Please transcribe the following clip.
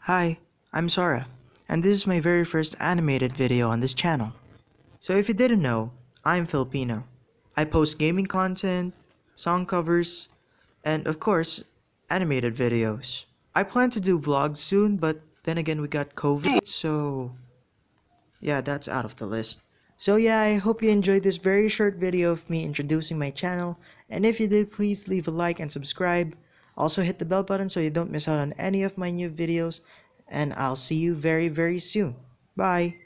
Hi, I'm Sora, and this is my very first animated video on this channel. So if you didn't know, I'm Filipino. I post gaming content, song covers, and of course, animated videos. I plan to do vlogs soon, but then again we got COVID, so yeah, that's out of the list. So yeah, I hope you enjoyed this very short video of me introducing my channel, and if you did, please leave a like and subscribe. Also hit the bell button so you don't miss out on any of my new videos, and I'll see you very soon. Bye!